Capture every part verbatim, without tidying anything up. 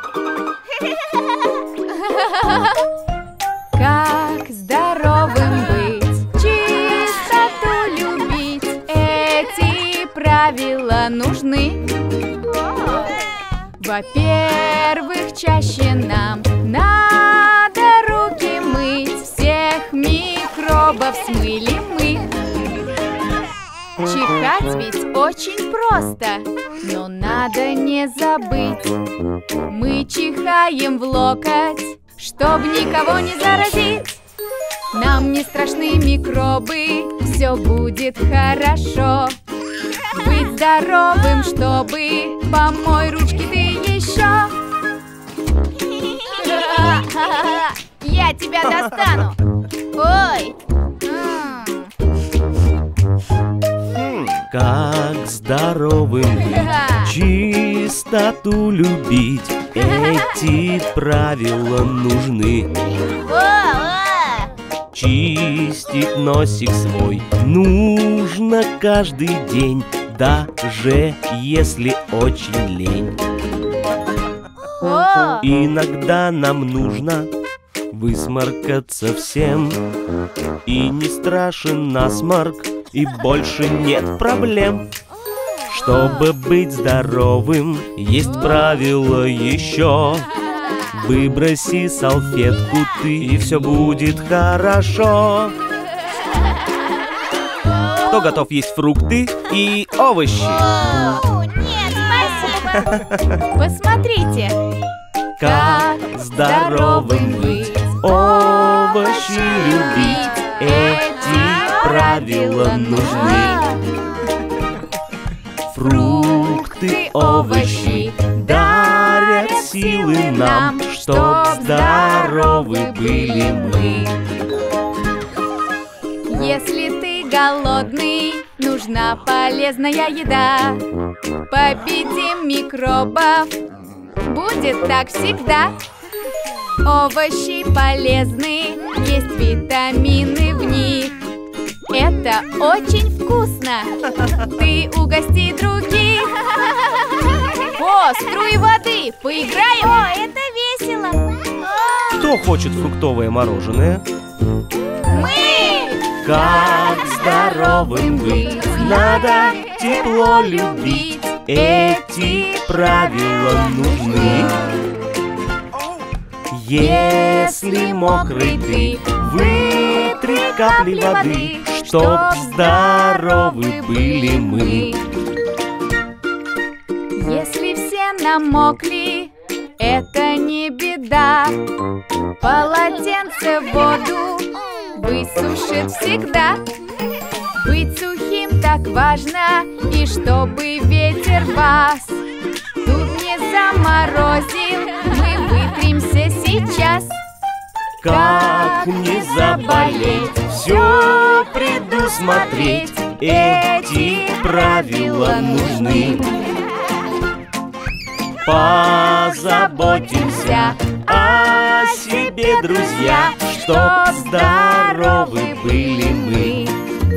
Как здоровым быть, чистоту любить, эти правила нужны. Во-первых, чаще нам надо руки мыть, всех микробов смыли мы. Чихать ведь очень просто, но надо не забыть. Мы чихаем в локоть, чтоб никого не заразить. Нам не страшны микробы, все будет хорошо. Быть здоровым, чтобы помой ручки ты еще. Я тебя достану. Ой. Как здоровым быть, чистоту любить, эти правила нужны. Чистить носик свой нужно каждый день, даже если очень лень. Иногда нам нужно высморкаться всем, и не страшен насморк, и больше нет проблем. Чтобы быть здоровым, есть правило еще. Выброси салфетку ты, и все будет хорошо. Кто готов есть фрукты и овощи? О, нет, спасибо. Посмотрите, как здоровым быть, овощи любить, эти правила нужны. Фрукты, овощи дарят силы нам, чтоб здоровы были мы. Если ты голодный, нужна полезная еда. Победим микробов, будет так всегда. Овощи полезны, есть витамины в них. Это очень вкусно, ты угости других. О, струи воды, поиграем? О, это весело. Кто хочет фруктовое мороженое? Мы! Как здоровым быть, надо тепло любить, эти правила нужны. Если мокрый ты, вытри капли воды, чтоб здоровы были мы. Если все намокли, это не беда. Полотенце в воду высушит всегда. Быть сухим так важно, и чтобы ветер вас тут не заморозил, мы вытримся сейчас. Как не заболеть, все предусмотреть, эти правила нужны. Позаботимся о себе, друзья, чтоб здоровы были мы.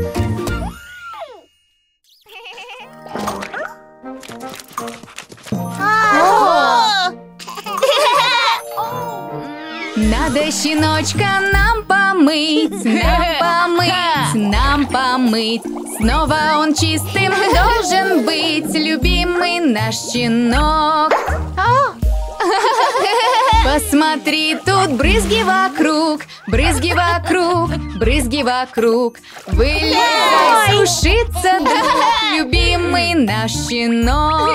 Надо щеночка нам помыть, нам помыть, нам помыть. Снова он чистым должен быть, любимый наш щенок. Посмотри, тут брызги вокруг, брызги вокруг, брызги вокруг. Вылезай, сушиться, друг, любимый наш щенок.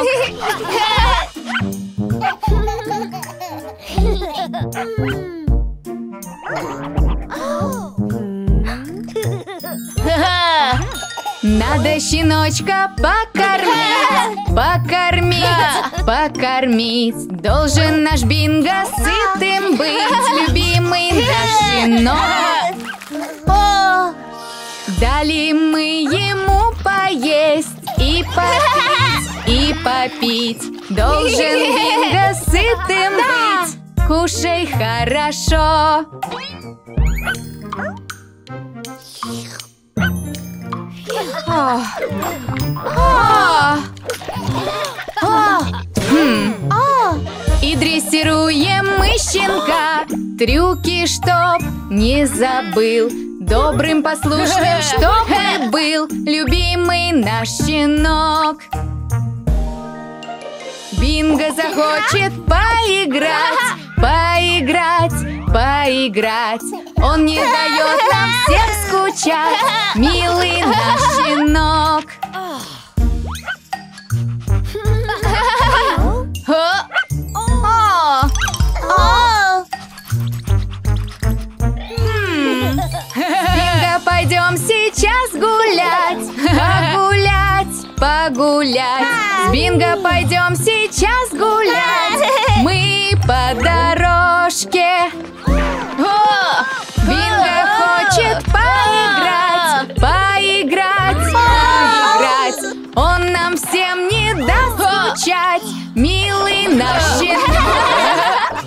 Надо щеночка покормить, покормить, покормить. Должен наш Бинго сытым быть, любимый наш щенок. Дали мы ему поесть и попить, и попить. Должен Бинго сытым быть, кушай хорошо. О. О. О. Хм. И дресси Дрессируем мы щенка, трюки, чтоб не забыл, добрым, послушным, чтоб и был, любимый наш щенок. Бинго захочет поиграть, поиграть, поиграть. Он не дает нам всем скучать, милый наш щенок. Бинго, пойдем сейчас гулять, погулять, погулять. С Бинго пойдем сейчас гулять, мы по дорожке. О! Бинго хочет поиграть, поиграть, поиграть. Он нам всем не даст скучать, милый наш щенок.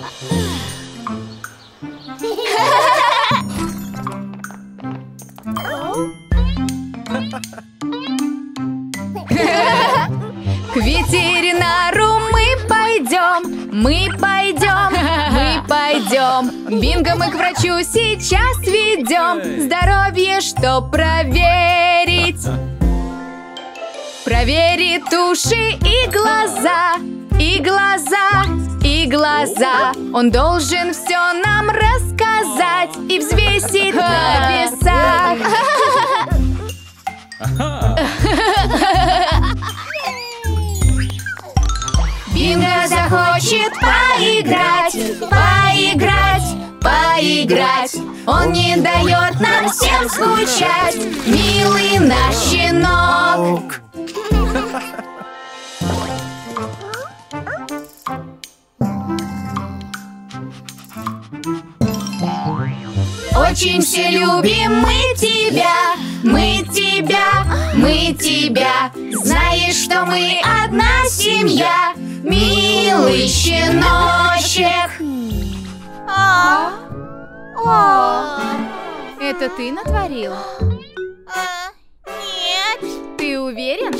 К ветеринару мы пойдем, мы пойдем, мы пойдем. Бинго мы к врачу сейчас ведем, здоровье что проверить. Проверит уши и глаза, и глаза, и глаза. Он должен все нам рассказать и взвесить на весах. Бинго захочет поиграть, поиграть, поиграть. Он не дает нам всем скучать, милый наш щенок. Очень все любим мы тебя, мы тебя, мы тебя. Знаешь, что мы одна семья, милый щеночек. А, О, это ты натворил? а, нет. Ты уверен?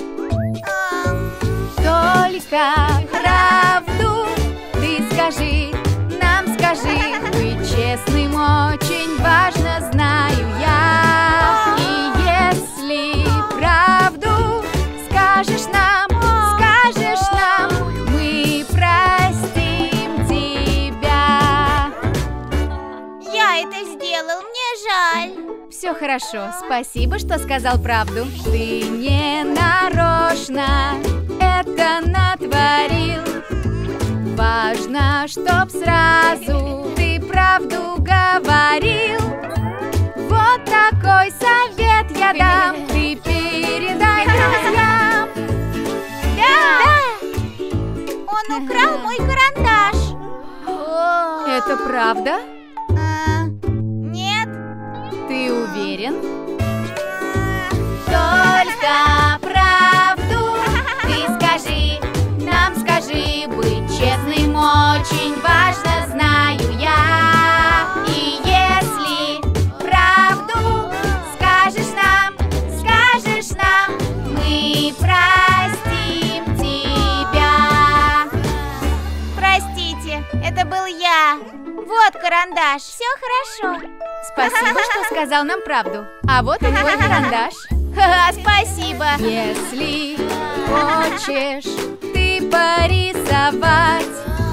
А, Только правду ты скажи, нам скажи. Быть честным очень важно, знаю я. И если правду скажешь нам, скажешь нам, мы простим тебя. я это сделал, мне жаль. Все хорошо, спасибо, что сказал правду. Ты не нарочно это натворил. Важно, чтоб сразу ты правду говорил. Вот такой совет я дам, ты передай друзьям. Да! Он украл мой карандаш. Это правда? А, нет. Ты уверен? Только правду ты скажи, нам скажи. Быть честным очень важно, знаю я. И если правду скажешь нам, скажешь нам, мы простим тебя. Простите, это был я. Вот карандаш, все хорошо. Спасибо, что сказал нам правду. А вот и твой карандаш. Ха-ха, спасибо. Если хочешь ты порисовать,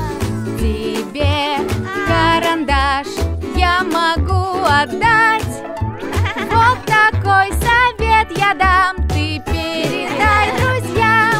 тебе карандаш я могу отдать. Вот такой совет я дам, ты передай друзьям.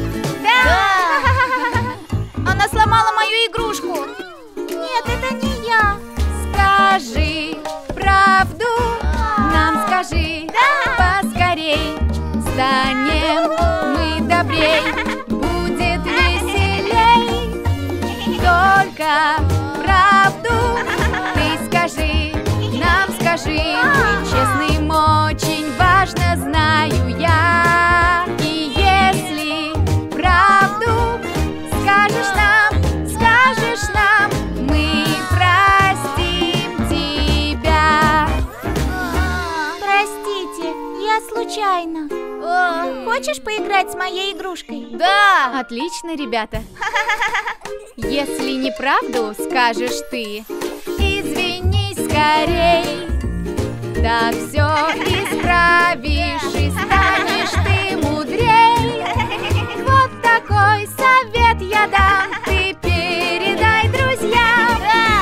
Да! Она сломала мою игрушку. Нет, это не я. Скажи правду, нам скажи, Да. поскорей. Станем мы добрей, будет веселей. Только правду ты скажи, нам скажи. Быть честным очень важно, знаю я. И если правду скажешь нам, скажешь нам, мы простим тебя. Простите, я случайно. О, хочешь поиграть с моей игрушкой? Да! Отлично, ребята. Если неправду скажешь ты, извинись скорей. Так все исправишь и станешь ты мудрей. Вот такой совет я дам, ты передай друзьям.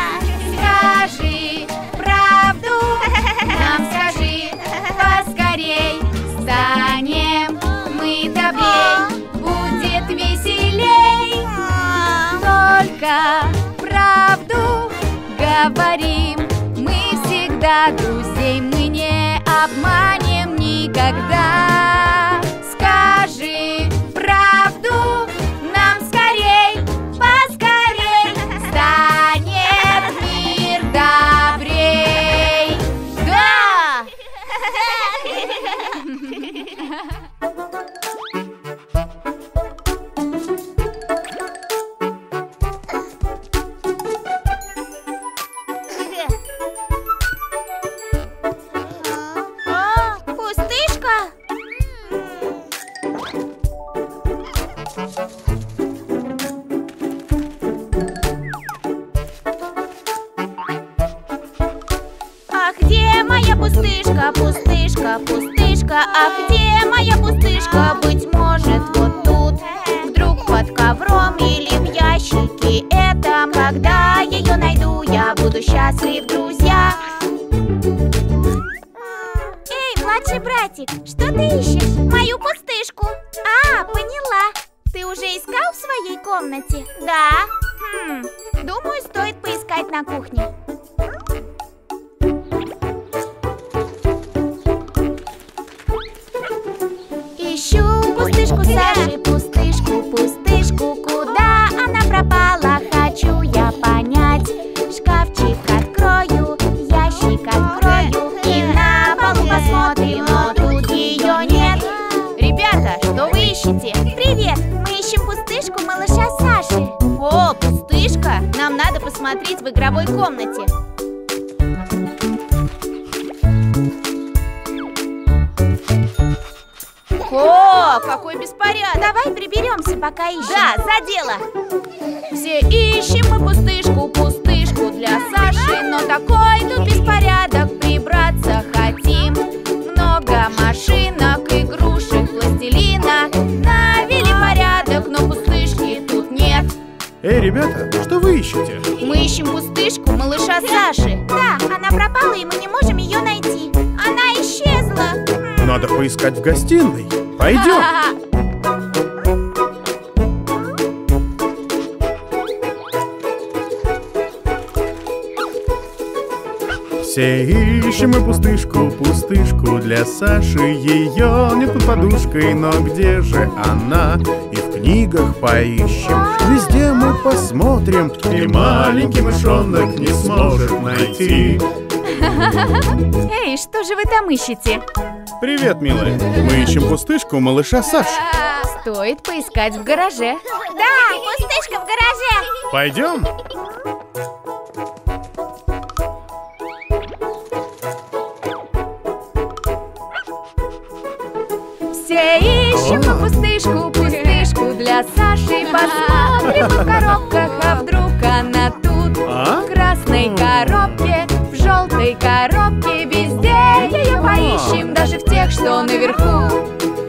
Скажи правду, нам скажи поскорей. Станем мы добрей, будет веселей. Только правду говорим, мы всегда друзей, мы не обманем никогда. Скажи правду, нам скорей, поскорей, станет мир добрей. Да! А, пустышка? Ах, где моя пустышка, пустышка, пустышка? Ах, где моя пустышка? Быть может, вот тут, вдруг под ковром или в ящике этом. Когда ее найду, я буду счастлив, друзья. Эй, младший братик, что ты ищешь? Мою пустышку. А, поняла. Ты уже искал в своей комнате? Да. Хм, думаю, стоит поискать на кухне. Ищу пустышку Саши, пустышку, пустышку. Куда она пропала, хочу я понять. Шкафчик открою, ящик открою и на полу посмотрим, но тут ее нет. Ребята, что вы ищете? Привет, мы ищем пустышку малыша Саши. О, пустышка? Нам надо посмотреть в игровой комнате. О, какой беспорядок! Давай приберемся, пока ищем. Да, за дело! Все ищем мы пустышку, пустышку для Саши, но такой тут беспорядок, прибраться хотим. Много машинок, игрушек, пластилина. Навели порядок, но пустышки тут нет. Эй, ребята, что вы ищете? Мы ищем пустышку малыша Саши. Да, она пропала, и мы не можем ее найти. Она исчезла. Надо поискать в гостиной. Пойдем. Все ищем мы пустышку, пустышку для Саши. Ее нет под подушкой, но где же она? И в книгах поищем, везде мы посмотрим, и маленький мышонок не сможет найти. Эй, что же вы там ищете? Привет, милая. Мы ищем пустышку малыша Саши. Стоит поискать в гараже. Да, пустышка в гараже. Пойдем. Все ищем мы пустышку, пустышку для Саши. Посмотрим в коробках, а вдруг она тут. А? В красной коробке, в желтой коробке, везде ее поищем, даже в тех, что наверху.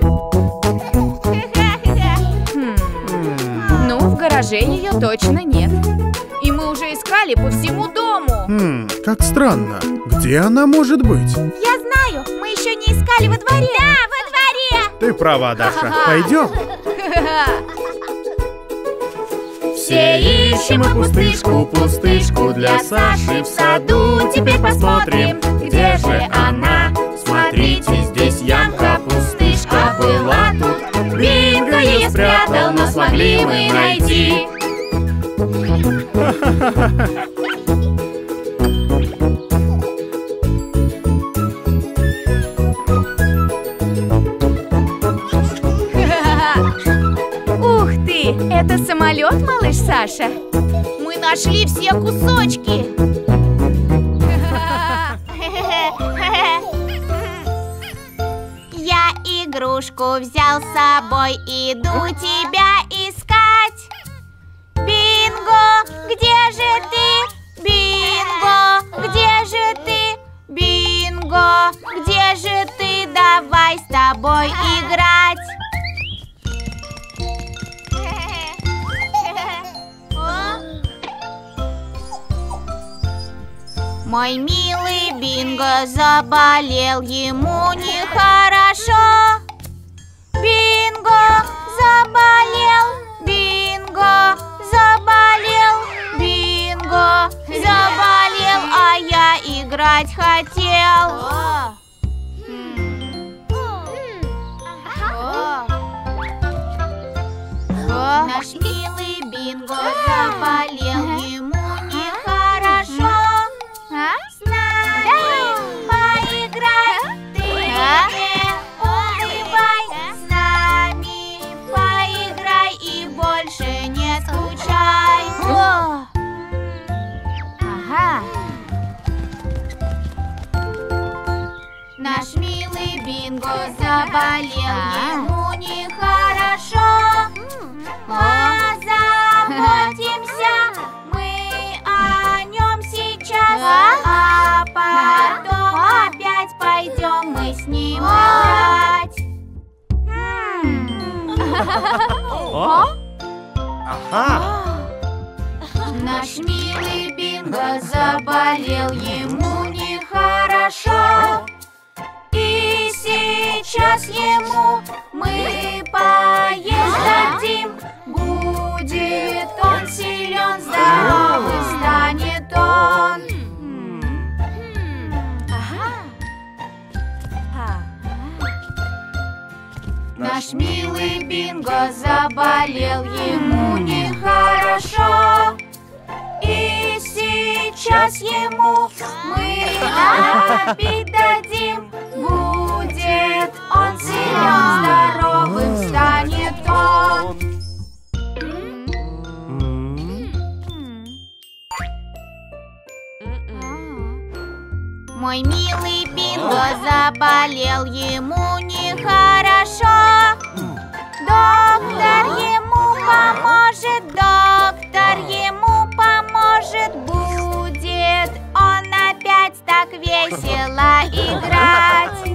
Хм. Ну, в гараже ее точно нет. И мы уже искали по всему дому. Хм, как странно. Где она может быть? Я знаю, мы еще не искали во дворе. Да, во дворе. Ты права, Даша. Пойдем. Все ищем мы пустышку, пустышку для Саши в саду. Теперь посмотрим, где же она. Смотрите, здесь ямка, пустышка была тут. Бинго ее спрятал, но смогли мы найти. Ух ты, это самолет, малыш Саша? Мы нашли все кусочки. Я игрушку взял с собой, иду тебя искать. Бинго, где же ты? Бинго, где же ты? Бинго, где же ты? Давай с тобой играть. Мой милый Бинго заболел, ему нехорошо. Бинго заболел, Бинго заболел, Бинго заболел, а я играть хотел. Наш милый Бинго заболел, ему нехорошо. С нами поиграй, ты не унывай. С нами поиграй и больше не скучай. Ага. Наш милый Бинго заболел, ему нехорошо. Позаботимся мы о нем сейчас, а потом опять пойдем мы с ним играть. Ага. Наш милый Бинго заболел, ему нехорошо. И сейчас ему мы поесть дадим. Будет он силен, здоровый станет он. Наш милый Бинго заболел, ему нехорошо. И сейчас ему мы напить дадим. Будет он силен, здоровым станет он. Мой милый Бинго заболел, ему нехорошо. Доктор ему поможет, доктор ему поможет. Будет он опять так весело играть.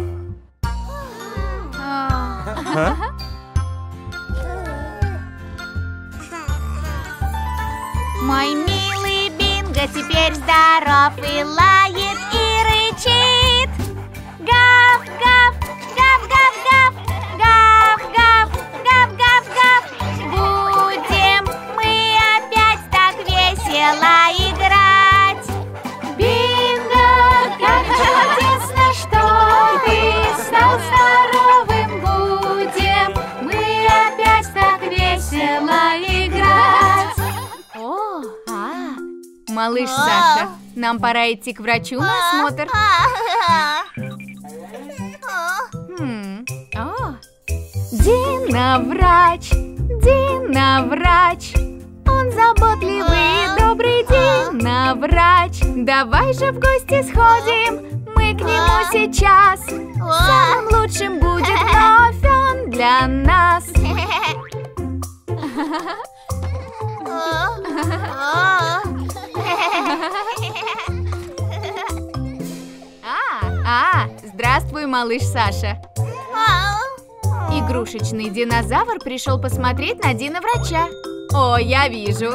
Мой милый Бинго теперь здоров и лает и рычит. Гав, гав, гав, гав, гав, гав, гав, гав, гав, гав. Будем мы опять так весело играть. Бинго, как чудесно, что ты стал здоровым. Будем мы опять так весело играть. О, а. Малыш Саша, нам пора идти к врачу на осмотр. Хм. О. Дина врач, Дина врач, он заботливый и добрый Дина врач. Давай же в гости сходим, мы к нему сейчас. Самым лучшим будет вновь он для нас. А, здравствуй, малыш Саша. Игрушечный динозавр пришел посмотреть на Дина-врача. О, я вижу.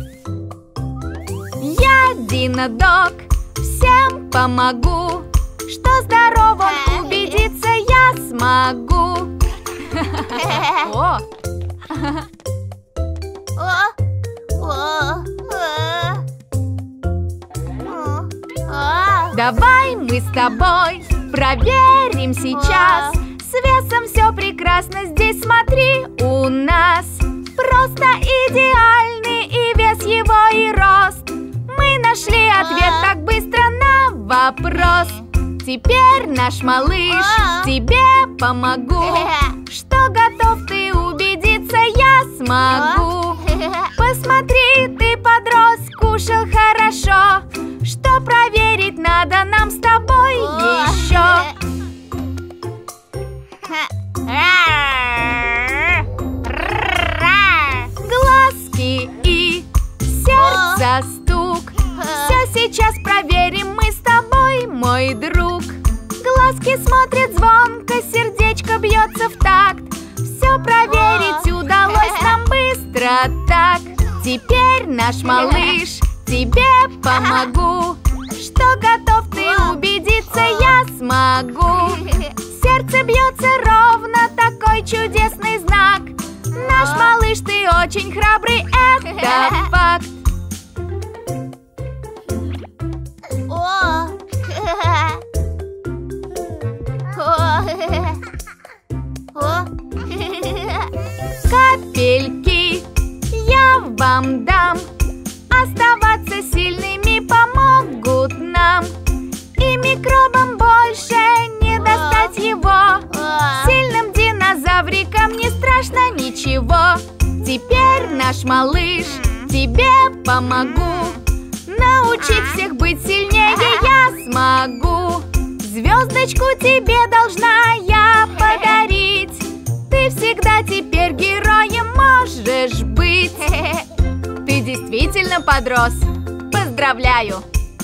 Я Дина-дог, всем помогу. Что здоровым убедиться я смогу. О! Давай мы с тобой проверим сейчас. С весом все прекрасно, здесь смотри у нас. Просто идеальный и вес его, и рост. Мы нашли ответ так быстро на вопрос. Теперь, наш малыш, тебе помогу. Что готов ты убедиться, я смогу. Посмотри, ты подрос, кушал хорошо. Что проверить надо нам с тобой еще? Часики смотрят звонко, сердечко бьется в такт. Все проверить удалось нам быстро так. Теперь, наш малыш, тебе помогу. Что готов ты убедиться, я смогу. Сердце бьется ровно, такой чудесный знак. Наш малыш, ты очень храбрый, это факт. О! О! Капельки я вам дам. Оставаться сильными помогут нам. И микробам больше не достать его. Сильным динозаврикам не страшно ничего. Теперь, наш малыш, тебе помогу. Научить всех быть сильнее я смогу. Звездочку тебе должна я подарить. Ты всегда теперь героем можешь быть. Ты действительно подрос. Поздравляю!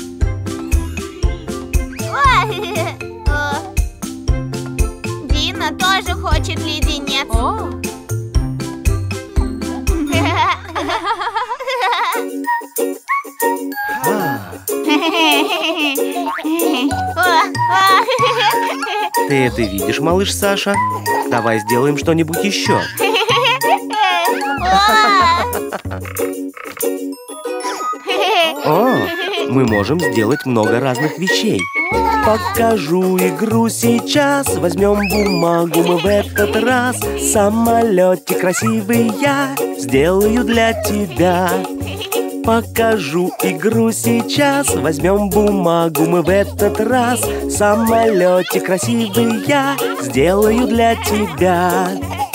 Дина тоже хочет леденец. О! Ты это видишь, малыш Саша? Давай сделаем что-нибудь еще. О, мы можем сделать много разных вещей. Покажу игру сейчас. Возьмем бумагу мы в этот раз. Самолетик красивый я сделаю для тебя. Покажу игру сейчас. Возьмем бумагу мы в этот раз. Самолетик красивый я сделаю для тебя.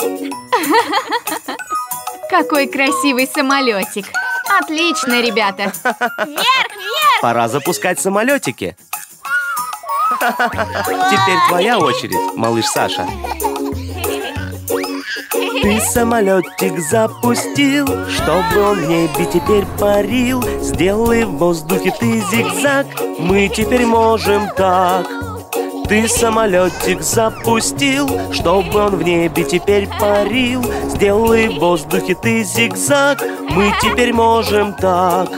Какой красивый самолетик! Отлично, ребята! Вверх, вверх! Пора запускать самолетики. Теперь твоя очередь, малыш Саша. Ты самолетик запустил, чтобы он в небе теперь парил. Сделай в воздухе ты зигзаг, мы теперь можем так. Ты самолетик запустил, чтобы он в небе теперь парил. Сделай в воздухе ты зигзаг, мы теперь можем так.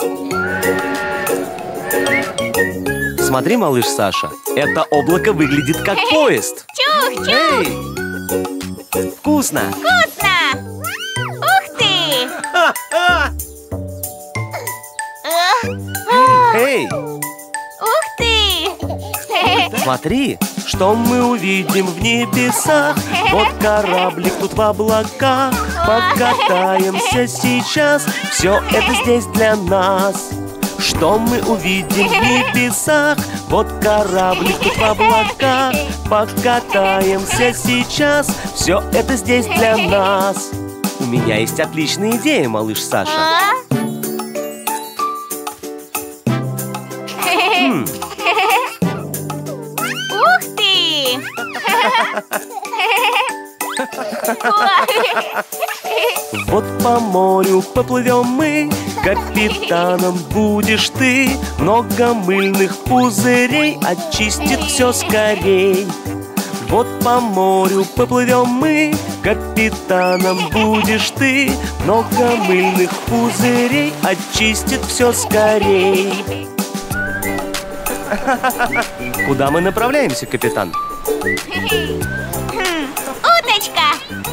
Смотри, малыш Саша, это облако выглядит как поезд. Чух-чух! Эй! Вкусно! Вкусно! Ух ты! Ха-ха! Эй! Ух ты! Смотри, что мы увидим в небесах. Вот кораблик тут в облаках. Покатаемся сейчас, все это здесь для нас. Что мы увидим в небесах? Вот кораблик тут в облаках. Покатаемся сейчас, все это здесь для нас. У меня есть отличная идея, малыш Саша. А? Хм, Ух ты! вот по морю поплывем мы, капитаном будешь ты. Много мыльных пузырей очистит все скорей. Вот по морю поплывем мы, капитаном будешь ты. Много мыльных пузырей очистит все скорей. Куда мы направляемся, капитан? Уточка!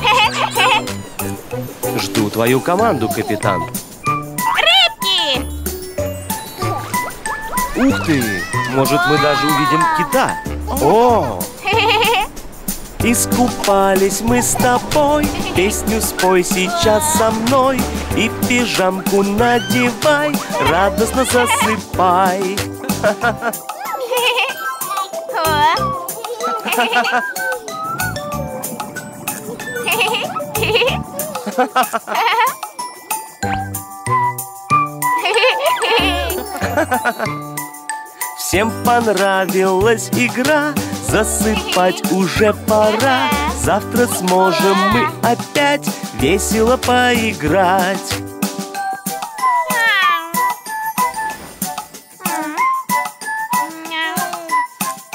Жду твою команду, капитан. Рыбки! Ух ты! Может, мы даже увидим кита? О! Искупались мы с тобой, песню спой сейчас со мной. И пижамку надевай, радостно засыпай. Всем понравилась игра, засыпать уже пора. Завтра сможем мы опять весело поиграть.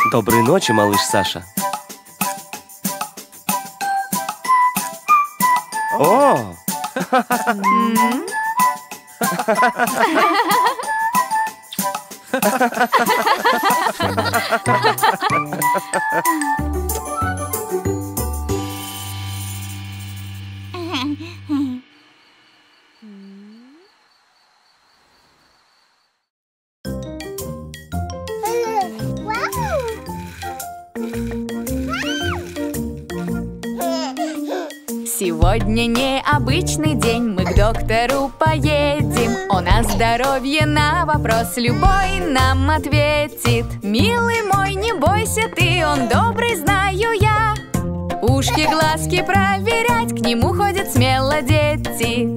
Доброй ночи, малыш Саша. О! Сегодня необычный день, мы к доктору поедем. Он о здоровье на вопрос любой нам ответит. Милый мой, не бойся ты, он добрый, знаю я. Ушки, глазки проверять, к нему ходят смело дети.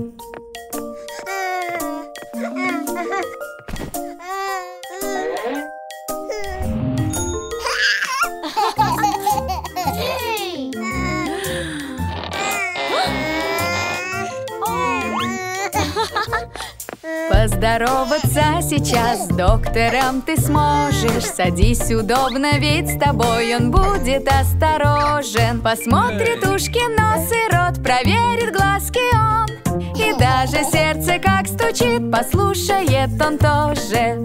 Поздороваться сейчас с доктором ты сможешь. Садись удобно, ведь с тобой он будет осторожен. Посмотрит ушки, нос и рот, проверит глазки он. И даже сердце как стучит, послушает он тоже.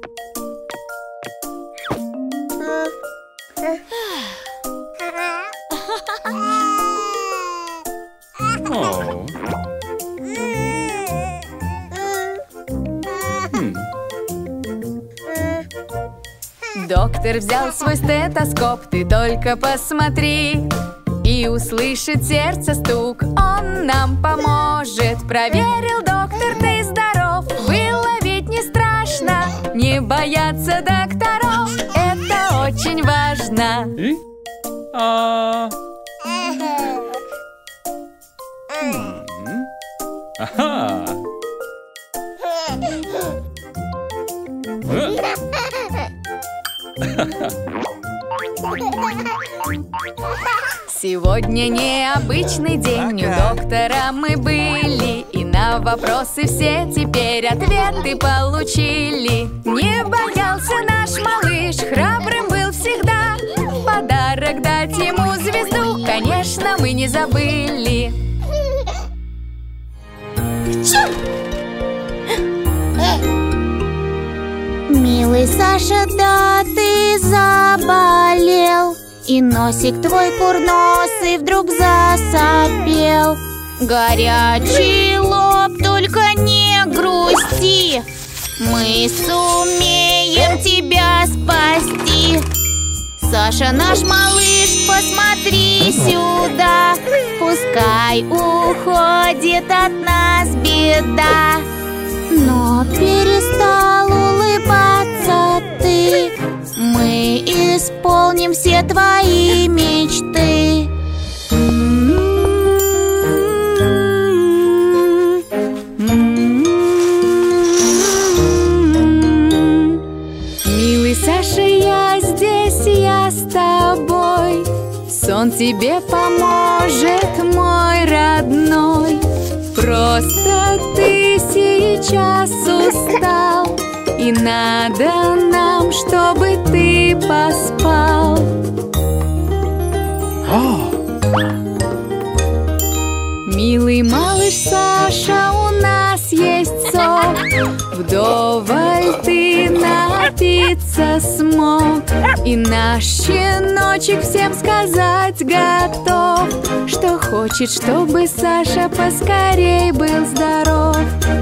Доктор взял свой стетоскоп, ты только посмотри. И услышит сердце стук, он нам поможет. Проверил доктор, ты здоров, было ведь не страшно. Не бояться докторов, это очень важно. И? А... Ага. Сегодня необычный день, у доктора мы были. И на вопросы все теперь ответы получили. Не боялся наш малыш, храбрым был всегда. Подарок дать ему звезду, конечно, мы не забыли. Милый Саша, да ты заболел, и носик твой курносый вдруг засопел. Горячий лоб, только не грусти, мы сумеем тебя спасти. Саша, наш малыш, посмотри сюда, пускай уходит от нас беда. Но перестал улыбаться ты, мы исполним все твои мечты. Милый Саша, я здесь, я с тобой. Сон тебе поможет, мой родной. Просто ты сейчас устал, и надо нам, чтобы ты поспал. Милый малыш Саша, у нас есть сок, вдоволь ты напиться смог. И наш щеночек всем сказать готов, что хочет, чтобы Саша поскорей был здоров.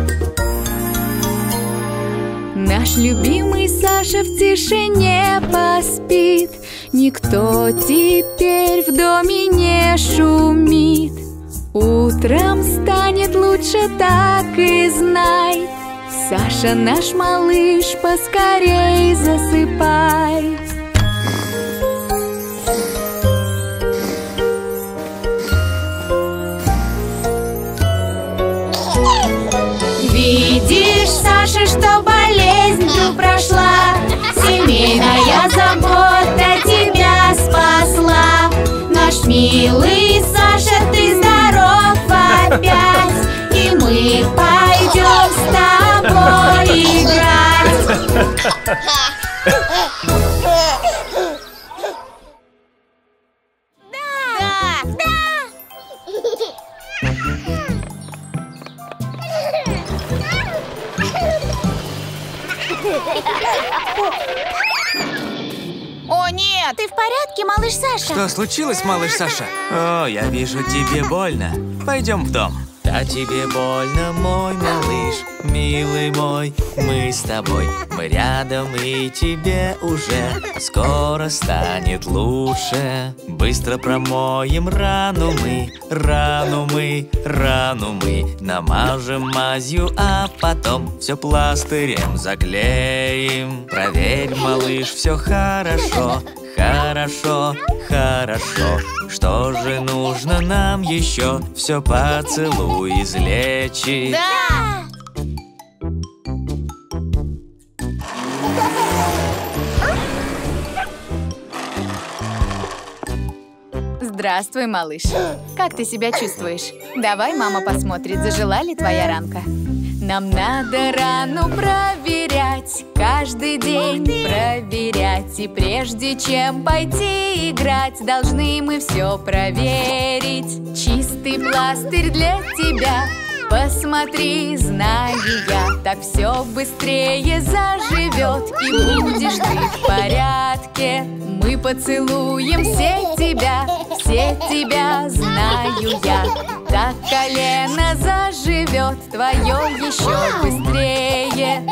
Наш любимый Саша в тишине поспит, никто теперь в доме не шумит. Утром станет лучше, так и знай. Саша, наш малыш, поскорей засыпай. Видишь, Саша, что болезнь прошла, семейная забота тебя спасла. Наш милый Саша, ты здоров опять, и мы пойдем с тобой играть. ты в порядке, малыш Саша? Что случилось, малыш Саша? О, я вижу, тебе больно. Пойдем в дом. Да тебе больно, мой малыш, милый мой, мы с тобой, мы рядом, и тебе уже скоро станет лучше. Быстро промоем рану мы, рану мы, рану мы, намажем мазью, а потом все пластырем заклеим. Проверь, малыш, все хорошо. Хорошо, хорошо. Что же нужно нам еще? Все поцелуй излечить. Да! Здравствуй, малыш. Как ты себя чувствуешь? Давай мама посмотрит, зажила ли твоя ранка. Нам надо рану проверять, каждый день проверять. И прежде чем пойти играть, должны мы все проверить. Чистый пластырь для тебя, посмотри, знаю я, так все быстрее заживет, и будешь ты в порядке. Мы поцелуем все тебя, все тебя, знаю я. Так колено заживет твое еще быстрее.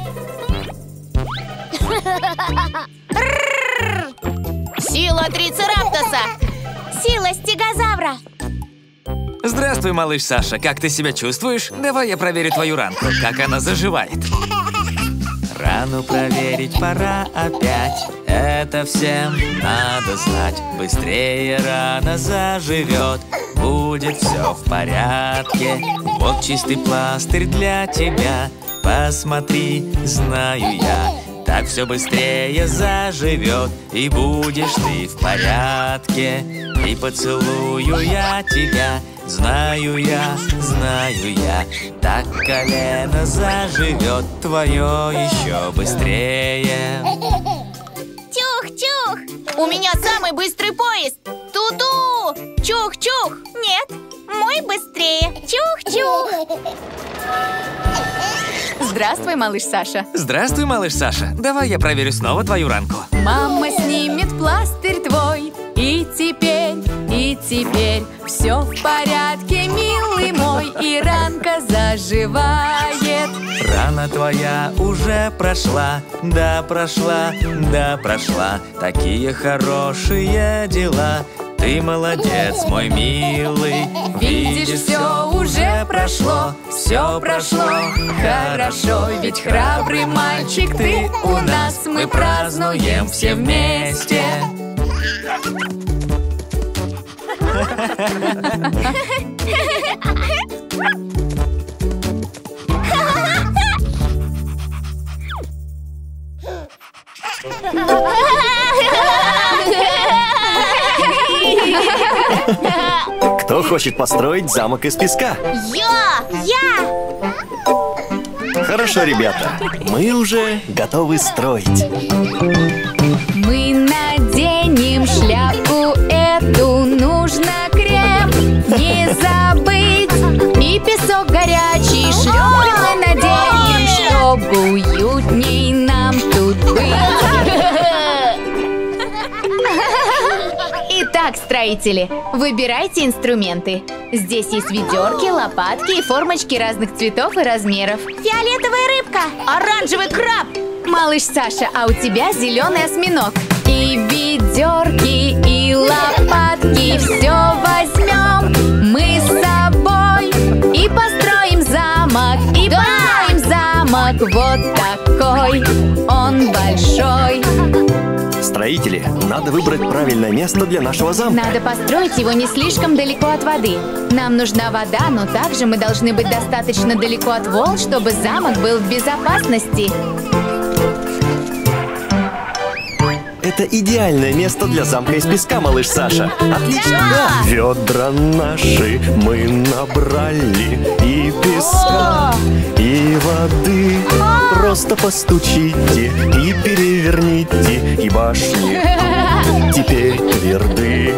Сила трицераптоса! Сила стегозавра! Здравствуй, малыш Саша, как ты себя чувствуешь? Давай я проверю твою ранку, как она заживает. Рану проверить пора опять, это всем надо знать. Быстрее рана заживет, будет все в порядке. Вот чистый пластырь для тебя, посмотри, знаю я. Так все быстрее заживет, и будешь ты в порядке. И поцелую я тебя, знаю я, знаю я. Так колено заживет твое еще быстрее. Чух-чух! У меня самый быстрый поезд! Ту-ту! Чух-чух! Нет, мой быстрее! Чух-чух! Здравствуй, малыш Саша. Здравствуй, малыш Саша. Давай я проверю снова твою ранку. Мама снимет пластырь твой, и теперь, и теперь все в порядке, милый мой, и ранка заживает. Рана твоя уже прошла, да прошла, да прошла. Такие хорошие дела. Ты молодец, мой милый. Видишь, все уже прошло, все прошло хорошо. Ведь храбрый мальчик ты у нас, мы празднуем все вместе. Кто хочет построить замок из песка? Я! Я! Хорошо, ребята, мы уже готовы строить. Мы наденем шляпу эту, нужно крем не забыть. И песок горячий шлепки мы наденем, чтобы уютней нам тут быть. Итак, строители, выбирайте инструменты. Здесь есть ведерки, лопатки и формочки разных цветов и размеров. Фиолетовая рыбка! Оранжевый краб! Малыш Саша, а у тебя зеленый осьминог. И ведерки, и лопатки все возьмем мы с собой. И построим замок, и Да! построим замок вот такой. Он большой. Строители, надо выбрать правильное место для нашего замка. Надо построить его не слишком далеко от воды. Нам нужна вода, но также мы должны быть достаточно далеко от волн, чтобы замок был в безопасности. Это идеальное место для замка из песка, малыш Саша. Отлично! Да! Ведра наши мы набрали, и песка, и воды. Просто постучите и переверните, и башни теперь тверды.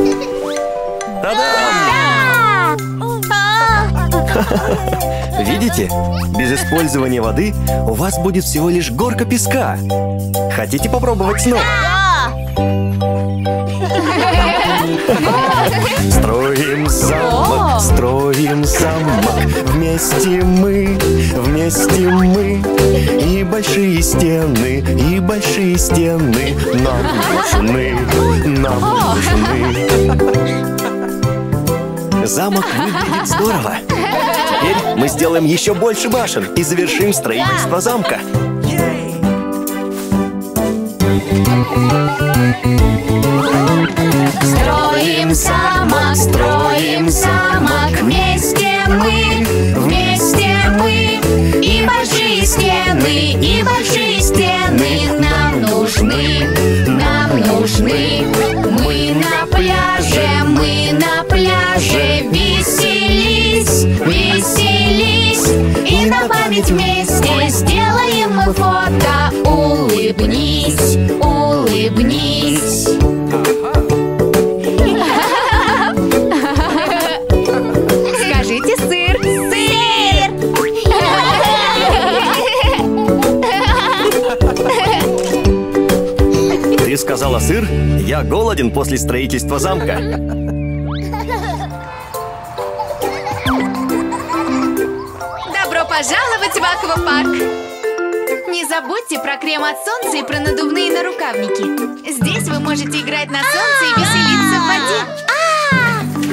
Та-дам! Видите? Без использования воды у вас будет всего лишь горка песка. Хотите попробовать снова? Да! Строим замок, строим замок. Вместе мы, вместе мы. И большие стены, и большие стены нам нужны, нам нужны. Замок выглядит здорово. Теперь мы сделаем еще больше башен и завершим строительство замка. Строим замок, строим замок. Вместе мы, вместе мы. И большие стены, и большие стены нам нужны, нам нужны. Мы на пляже, мы на пляже. Веселись, веселись. И на память вместе сделаем мы фото. Улыбнись, улыбнись. Скажите сыр. Сыр! Ты сказала сыр? Я голоден после строительства замка. Добро пожаловать в аквапарк! Не забудьте про крем от солнца и про надувные нарукавники. Здесь вы можете играть на солнце и веселиться в воде.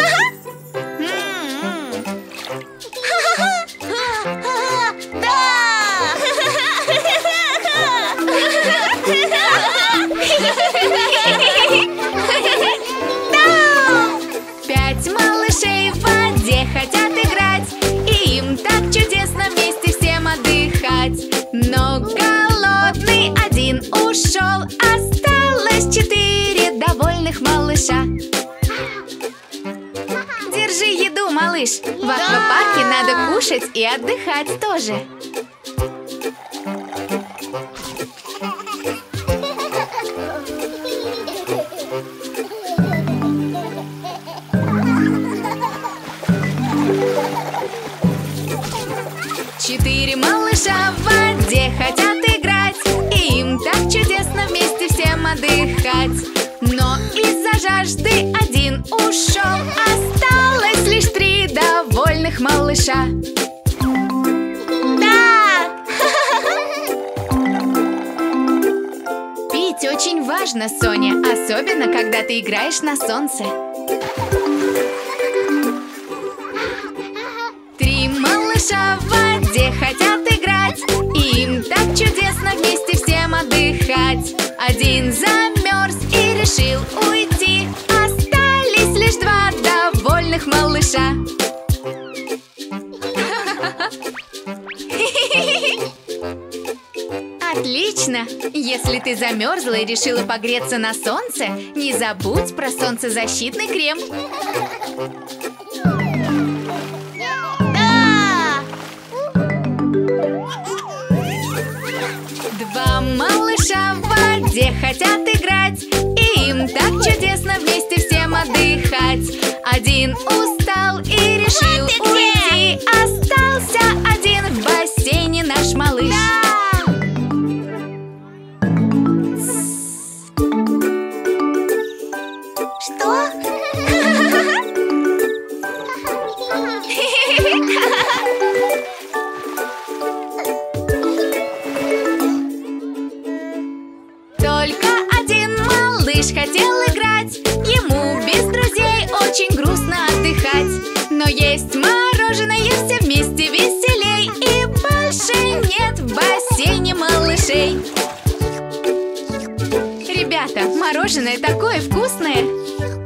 Пять малышей в воде хотят играть, и им так чудесно вместе всем отдыхать. Но голодный один ушел, осталось четыре довольных малыша. Держи еду, малыш. В аквапарке надо кушать и отдыхать тоже. Четыре малыша в воде хотят играть, и им так чудесно вместе всем отдыхать. Но из-за жажды один ушел, осталось лишь три довольных малыша. Да! Пить очень важно, Соня, особенно когда ты играешь на солнце. Три малыша в воде хотят играть, и им так чудесно вместе всем отдыхать. Один замерз и решил уйти, остались лишь два довольных малыша. Отлично! Если ты замерзла и решила погреться на солнце, не забудь про солнцезащитный крем. Два малыша в воде хотят играть, и им так чудесно вместе всем отдыхать. Один устал и решил уйти, остался один в бассейне наш малыш. Что? Только один малыш хотел играть, ему без друзей очень грустно отдыхать. Но есть мороженое, все вместе веселей, и больше нет в бассейне малышей. Ребята, мороженое такое вкусное!